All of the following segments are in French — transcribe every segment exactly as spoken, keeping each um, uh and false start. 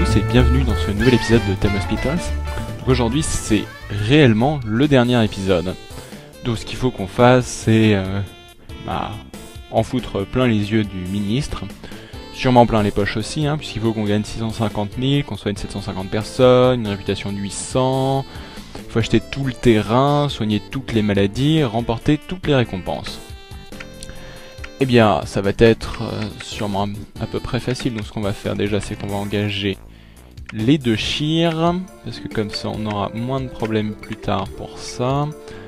tous et bienvenue dans ce nouvel épisode de Thème Hospitals. Aujourd'hui c'est réellement le dernier épisode. Donc ce qu'il faut qu'on fasse c'est euh, bah, en foutre plein les yeux du ministre. Sûrement plein les poches aussi, hein, puisqu'il faut qu'on gagne six cent cinquante mille, qu'on soigne sept cent cinquante personnes, une réputation de huit cents. Il faut acheter tout le terrain, soigner toutes les maladies, remporter toutes les récompenses. Eh bien, ça va être euh, sûrement à peu près facile. Donc ce qu'on va faire déjà, c'est qu'on va engager les deux chires, parce que comme ça, on aura moins de problèmes plus tard pour ça.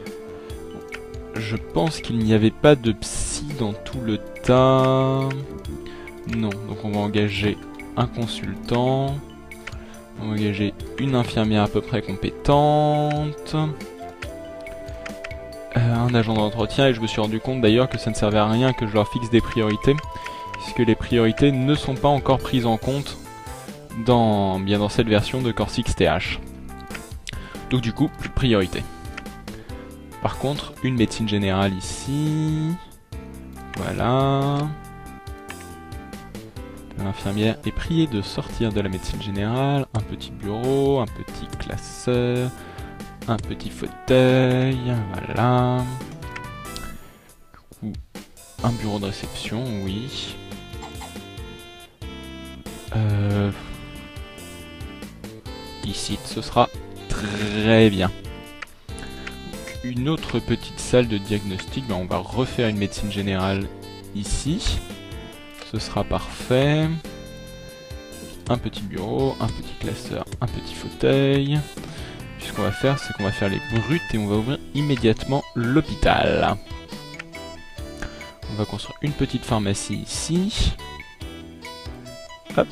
Je pense qu'il n'y avait pas de psy dans tout le tas. Non, donc on va engager un consultant. On va engager une infirmière à peu près compétente. Euh, un agent d'entretien, et je me suis rendu compte d'ailleurs que ça ne servait à rien que je leur fixe des priorités, puisque les priorités ne sont pas encore prises en compte dans, bien dans cette version de Corps X T H. Donc du coup, plus de priorité. Par contre, une médecine générale ici. Voilà. L'infirmière est priée de sortir de la médecine générale. Un petit bureau, un petit classeur. Un petit fauteuil, voilà. Du coup, un bureau de réception, oui. Euh... Ici, ce sera très bien. Donc, une autre petite salle de diagnostic, ben, on va refaire une médecine générale ici. Ce sera parfait. Un petit bureau, un petit classeur, un petit fauteuil. Ce qu'on va faire, c'est qu'on va faire les brutes et on va ouvrir immédiatement l'hôpital. On va construire une petite pharmacie ici. Hop.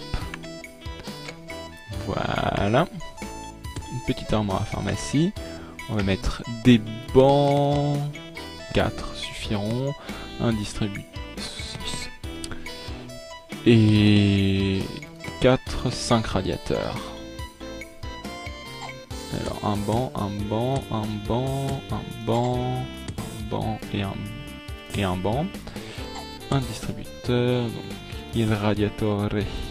Voilà. Une petite armoire à pharmacie. On va mettre des bancs. quatre suffiront. Un distributeur. six. Et quatre, cinq radiateurs. Alors un banc, un banc, un banc, un banc, un banc et un, et un banc. Un distributeur, donc il radiatore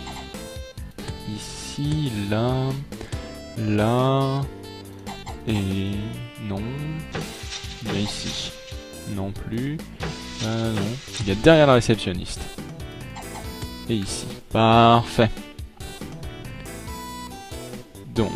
ici, là, là, et non, il y a ici, non plus, euh, non, il y a derrière la réceptionniste. Et ici, parfait. Donc...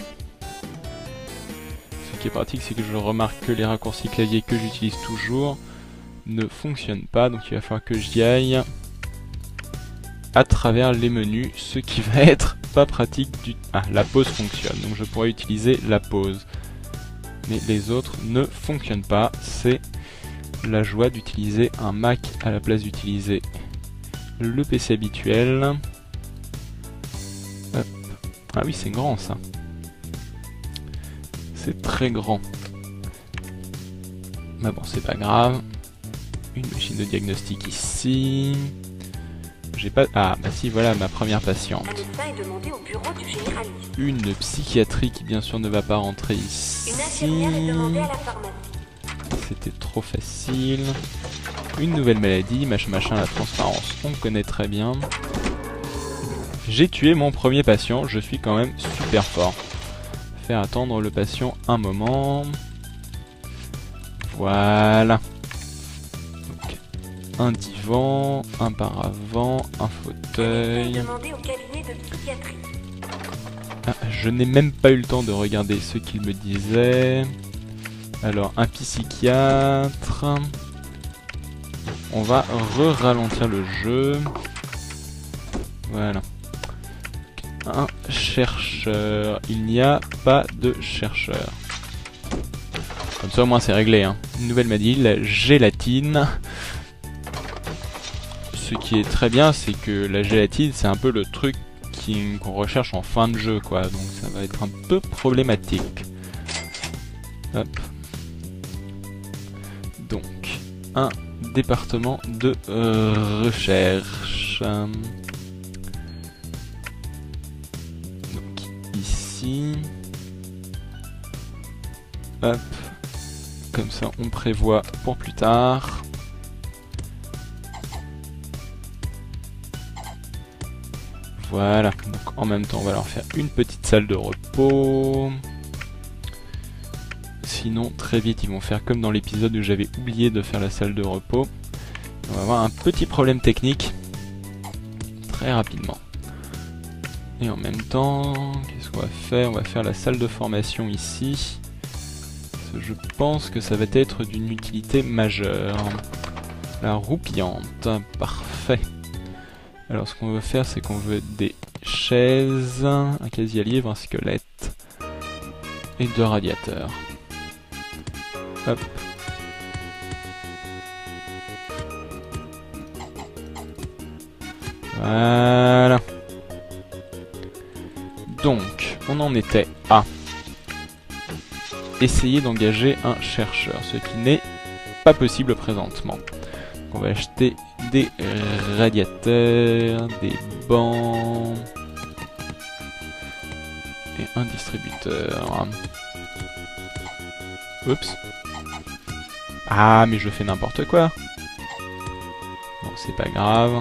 Ce qui est pratique, c'est que je remarque que les raccourcis clavier que j'utilise toujours ne fonctionnent pas, donc il va falloir que j'y aille à travers les menus, ce qui va être pas pratique du... Ah, la pause fonctionne, donc je pourrais utiliser la pause. Mais les autres ne fonctionnent pas, c'est la joie d'utiliser un Mac à la place d'utiliser le P C habituel. Hop. Ah oui, c'est grand ça. C'est très grand. Mais bon, c'est pas grave. Une machine de diagnostic ici. J'ai pas... Ah, bah si, voilà ma première patiente. Une psychiatrie qui, bien sûr, ne va pas rentrer ici. C'était trop facile. Une nouvelle maladie, machin, machin, la transparence, on connaît très bien. J'ai tué mon premier patient, je suis quand même super fort. Faire attendre le patient un moment. Voilà. Donc, un divan, un paravent, un fauteuil. Ah, je n'ai même pas eu le temps de regarder ce qu'il me disait. Alors, un psychiatre. On va re-ralentir le jeu. Voilà. Un chercheur. Il n'y a pas de chercheur. Comme ça au moins c'est réglé, hein. Une nouvelle maladie, la gélatine. Ce qui est très bien, c'est que la gélatine, c'est un peu le truc qu'on recherche en fin de jeu, quoi. Donc ça va être un peu problématique. Hop. Donc, un département de euh, recherche. Hop, comme ça on prévoit pour plus tard. Voilà, donc en même temps on va leur faire une petite salle de repos. Sinon très vite ils vont faire comme dans l'épisode où j'avais oublié de faire la salle de repos. On va avoir un petit problème technique très rapidement. Et en même temps, qu'est-ce qu'on va faire? On va faire la salle de formation ici. Je pense que ça va être d'une utilité majeure. La roupillante, parfait. Alors ce qu'on veut faire, c'est qu'on veut des chaises, un casier à livres, un squelette et deux radiateurs. Hop. Voilà. Donc, on en était à essayer d'engager un chercheur, ce qui n'est pas possible présentement. Donc on va acheter des radiateurs, des bancs et un distributeur. Oups. Ah, mais je fais n'importe quoi. Bon, c'est pas grave.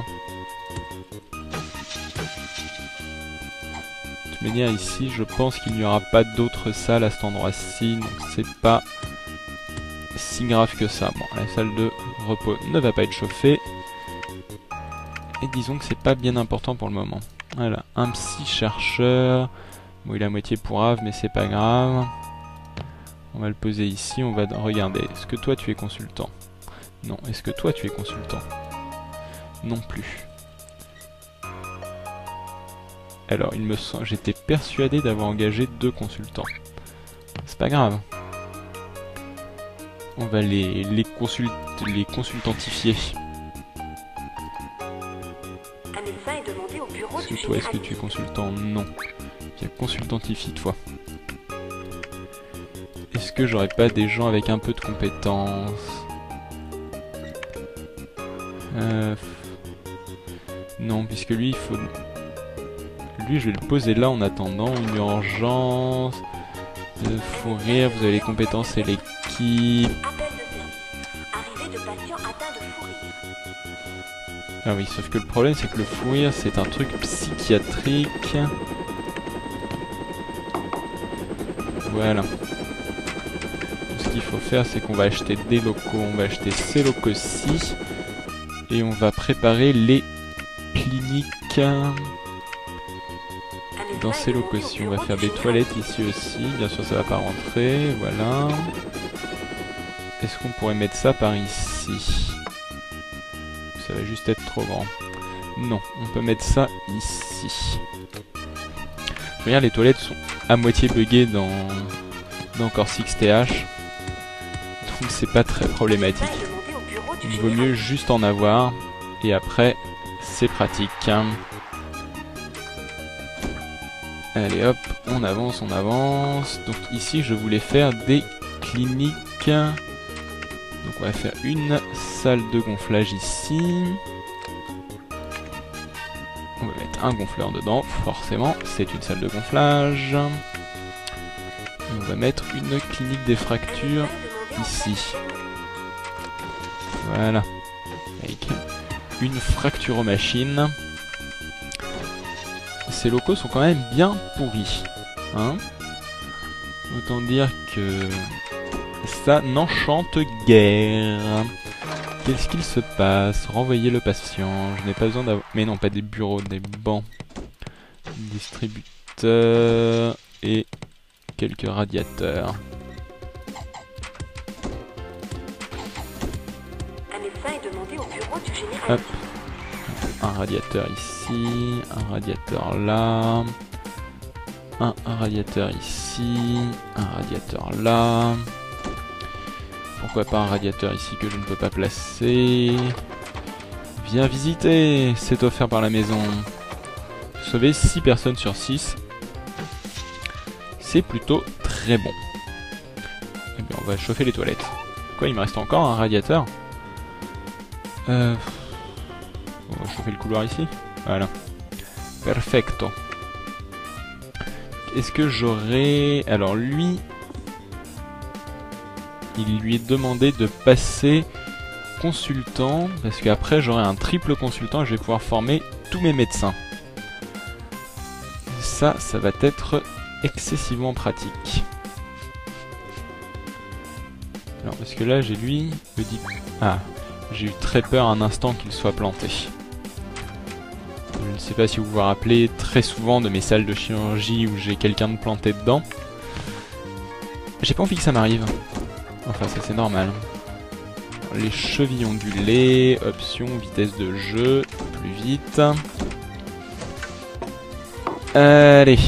De toute manière, ici, je pense qu'il n'y aura pas d'autres salles à cet endroit-ci, donc c'est pas si grave que ça. Bon, la salle de repos ne va pas être chauffée. Et disons que c'est pas bien important pour le moment. Voilà, un psy chercheur. Bon, il est à moitié pourrave, mais c'est pas grave. On va le poser ici, on va regarder. Est-ce que toi tu es consultant? Non. Est-ce que toi tu es consultant? Non plus. Alors, il me semble, j'étais persuadé d'avoir engagé deux consultants. C'est pas grave. On va les les, consult, les consultantifier. Est-ce que toi, est-ce que tu es consultant? Non. Bien, consultantifie toi. Est-ce que j'aurais pas des gens avec un peu de compétences? euh... Non, puisque lui, il faut... Lui, je vais le poser là en attendant. Une urgence. De fou rire, vous avez les compétences et l'équipe. Ah oui, sauf que le problème, c'est que le fou rire, c'est un truc psychiatrique. Voilà. Ce qu'il faut faire, c'est qu'on va acheter des locaux. On va acheter ces locaux-ci. Et on va préparer les cliniques dans ces locaux-ci. On va faire des toilettes ici aussi. Bien sûr, ça va pas rentrer. Voilà. Est-ce qu'on pourrait mettre ça par ici? Ça va juste être trop grand. Non, on peut mettre ça ici. Regarde, les toilettes sont à moitié buggées dans, dans Core six T H. Donc c'est pas très problématique. Il vaut mieux juste en avoir. Et après, c'est pratique. Allez hop, on avance, on avance. Donc ici, je voulais faire des cliniques. Donc on va faire une salle de gonflage ici. On va mettre un gonfleur dedans, forcément, c'est une salle de gonflage. Et on va mettre une clinique des fractures ici. Voilà. Avec une fracturomachine. Ces locaux sont quand même bien pourris. Hein? Autant dire que ça n'enchante guère. Qu'est-ce qu'il se passe? Renvoyer le patient. Je n'ai pas besoin d'avoir... Mais non, pas des bureaux, des bancs. Distributeur et quelques radiateurs. Hop. Un radiateur ici, un radiateur là, un, un radiateur ici, un radiateur là. Pourquoi pas un radiateur ici que je ne peux pas placer? Viens visiter, c'est offert par la maison. Sauver six personnes sur six. C'est plutôt très bon. Eh bien, on va chauffer les toilettes. Quoi, il me reste encore un radiateur? Euh... On va chauffer le couloir ici. Voilà. Perfecto. Est-ce que j'aurais... Alors lui... Il lui est demandé de passer consultant. Parce qu'après j'aurai un triple consultant et je vais pouvoir former tous mes médecins. ça, ça va être excessivement pratique. Alors, parce que là, j'ai lui, me dit... Ah, j'ai eu très peur un instant qu'il soit planté. Je ne sais pas si vous vous rappelez très souvent de mes salles de chirurgie où j'ai quelqu'un de planté dedans. J'ai pas envie que ça m'arrive. Enfin, ça c'est normal. Les chevilles ondulées, option, vitesse de jeu, plus vite. Allez.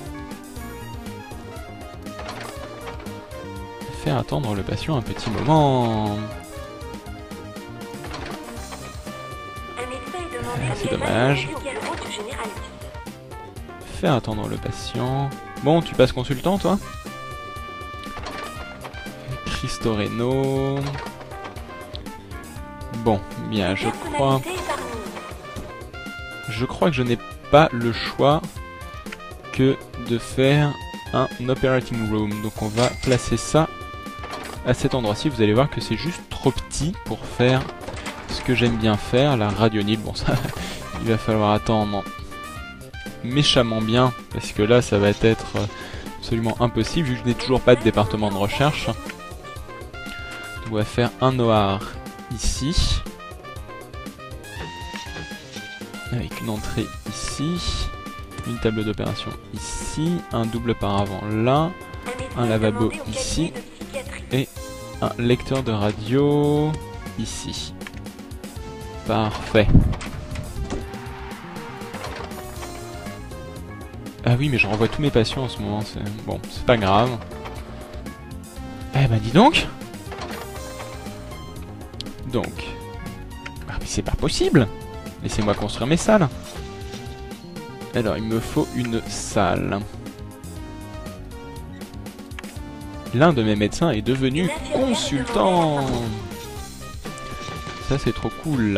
Faire attendre le patient un petit moment. C'est dommage. Faire attendre le patient. Bon, tu passes consultant, toi? Cristoreno. Bon, bien, je crois... Je crois que je n'ai pas le choix que de faire un operating room. Donc on va placer ça à cet endroit-ci. Vous allez voir que c'est juste trop petit pour faire ce que j'aime bien faire, la radionite. Bon, ça, il va falloir attendre méchamment bien, parce que là, ça va être absolument impossible, vu que je n'ai toujours pas de département de recherche. On va faire un noir ici, avec une entrée ici, une table d'opération ici, un double paravent là, un lavabo ici, et un lecteur de radio ici. Parfait. Ah oui, mais je renvoie tous mes patients en ce moment. Bon, c'est pas grave. Eh ben dis donc. Donc. Ah mais c'est pas possible. Laissez-moi construire mes salles. Alors, il me faut une salle. L'un de mes médecins est devenu consultant. Ça, c'est trop cool.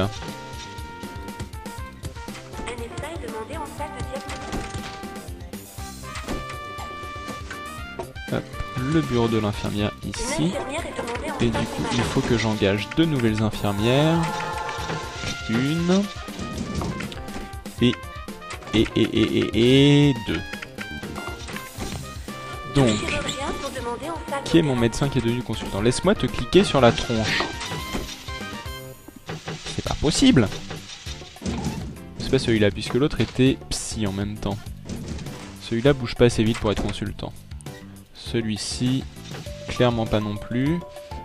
Hop, le bureau de l'infirmière ici. Et du coup, il faut que j'engage deux nouvelles infirmières. Une. Et... Et, et, et, et, et... deux. Donc... Qui est mon médecin qui est devenu consultant? Laisse-moi te cliquer sur la tronche. C'est pas possible. C'est pas celui-là, puisque l'autre était psy en même temps. Celui-là bouge pas assez vite pour être consultant. Celui-ci, clairement pas non plus.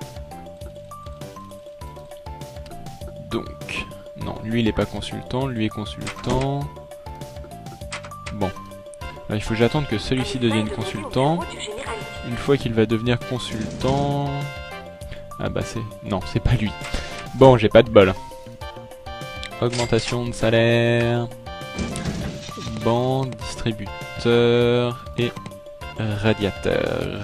Donc, non, lui il est pas consultant, lui est consultant. Bon. Alors, il faut que j'attende que celui-ci devienne consultant. Une fois qu'il va devenir consultant... Ah bah c'est... Non, c'est pas lui. Bon, j'ai pas de bol. Augmentation de salaire. Ban, distributeur et radiateur.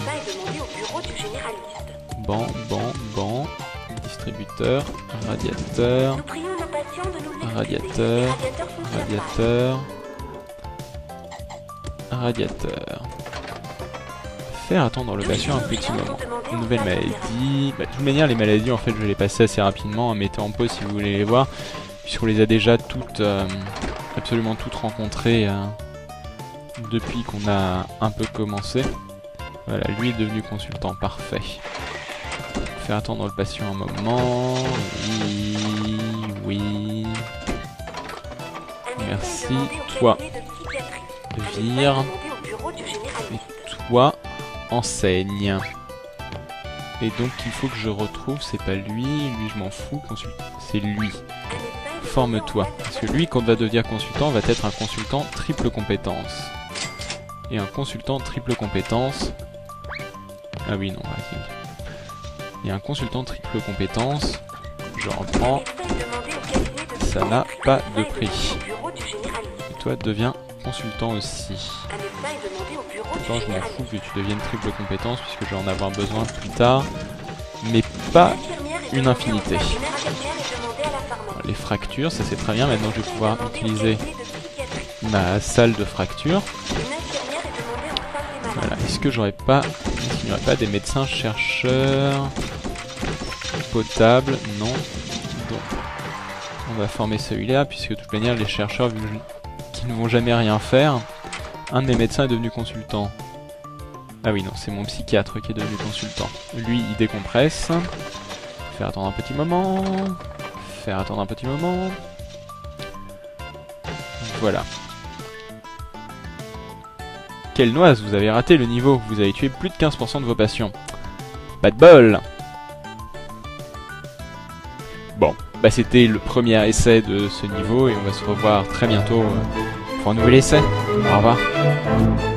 Ban, ban, ban. Distributeur, radiateur. Radiateur, radiateur. Radiateur. Faire attendre le patient un petit moment. Une nouvelle maladie. Bah, de toute manière, les maladies, en fait, je vais les passer assez rapidement. Mettez en pause si vous voulez les voir, puisqu'on les a déjà toutes, euh, absolument toutes rencontrées euh, depuis qu'on a un peu commencé. Voilà, lui est devenu consultant, parfait. Faire attendre le patient un moment. Oui, oui. Merci. Toi, vire. Et toi, enseigne. Et donc il faut que je retrouve, c'est pas lui, lui je m'en fous, c'est lui. Forme-toi. Parce que lui, quand il va devenir consultant, va être un consultant triple compétence. Et un consultant triple compétence... Ah oui, non, vas-y. Il y a un consultant triple compétence, je reprends, ça n'a pas de prix. Et toi, deviens consultant aussi. Attends, je m'en fous que tu deviennes triple compétence, puisque je vais en avoir besoin plus tard. Mais pas une infinité. Alors, les fractures, ça c'est très bien. Maintenant, je vais pouvoir utiliser ma salle de fracture. Voilà. Est-ce que j'aurais pas... Est-ce qu'il n'y aurait pas des médecins chercheurs potables? Non. Donc, on va former celui-là, puisque de toute manière, les chercheurs, vu qu'ils ne vont jamais rien faire, Un de mes médecins est devenu consultant. Ah oui, non, c'est mon psychiatre qui est devenu consultant. Lui, il décompresse. Faire attendre un petit moment. Faire attendre un petit moment. Voilà. Quelle noise, vous avez raté le niveau. Vous avez tué plus de quinze pour cent de vos patients. Pas de bol. Bon, bah c'était le premier essai de ce niveau et on va se revoir très bientôt pour un nouvel essai. Au revoir.